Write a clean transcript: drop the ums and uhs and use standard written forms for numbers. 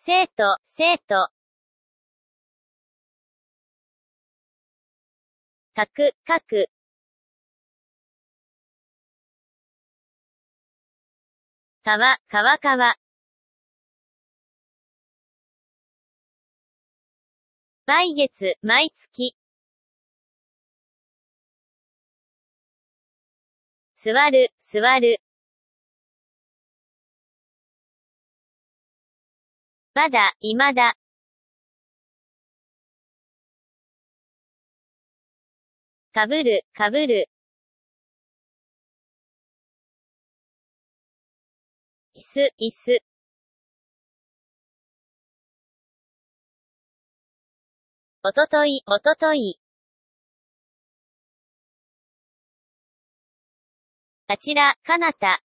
生徒、生徒。書く、書く。川、川、川。毎月、毎月。座る、座る。まだ、未だ。かぶる、かぶる。椅子、椅子。おととい、おととい。あちら、かなた。